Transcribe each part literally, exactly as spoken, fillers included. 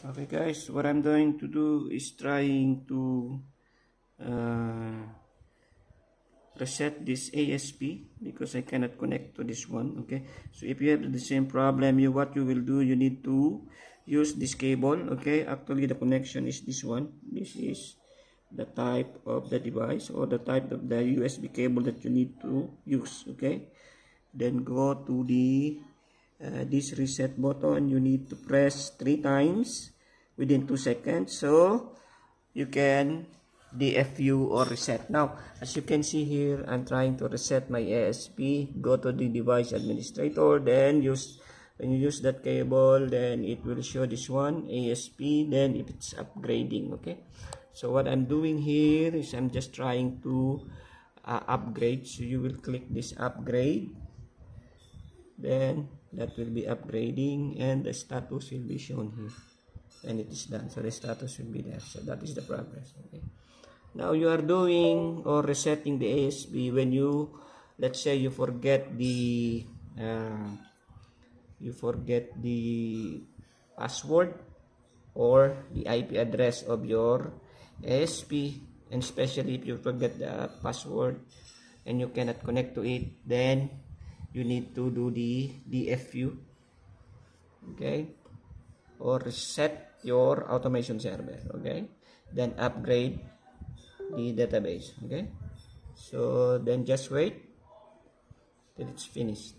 Okay guys, what I'm going to do is trying to uh, reset this A S P because I cannot connect to this one. Okay, so if you have the same problem, you what you will do, you need to use this cable. Okay, actually the connection is this one. This is the type of the device or the type of the U S B cable that you need to use. Okay, then go to the uh, this reset button. You need to press three times within two seconds, so you can D F U or reset. Now, as you can see here, I'm trying to reset my A S P. Go to the device administrator, then use when you use that cable, then it will show this one A S P, then if it's upgrading. Okay, so what I'm doing here is I'm just trying to uh, upgrade. So you will click this upgrade, then that will be upgrading and the status will be shown here, and it is done. So the status will be there. So that is the progress. Okay, now you are doing or resetting the A S P when you, let's say you forget the uh, you forget the password or the I P address of your A S P, and especially if you forget the password and you cannot connect to it, then you need to do the D F U, okay, or reset your automation server. Okay, then upgrade the database. Okay, so then just wait till it's finished.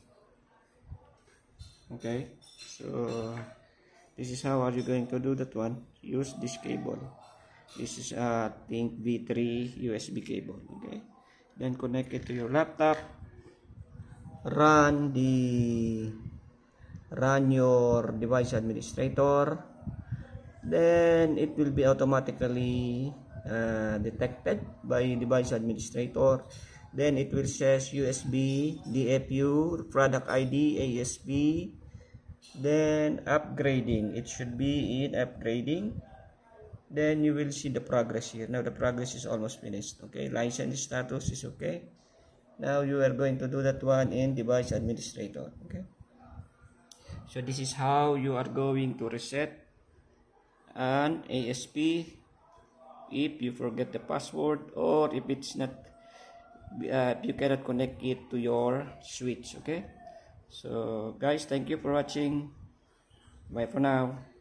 Okay, so this is how are you going to do that one. Use this cable. This is a I think V three U S B cable. Okay, then connect it to your laptop. Run the run your device administrator, then it will be automatically uh, detected by device administrator. Then it will says U S B, D F U, product I D, A S P, then upgrading. It should be in upgrading. Then you will see the progress here. Now the progress is almost finished. Okay, license status is okay. Now you are going to do that one in device administrator. Okay, so this is how you are going to reset an A S P if you forget the password or if it's not uh, you cannot connect it to your switch. Okay, so guys, thank you for watching. Bye for now.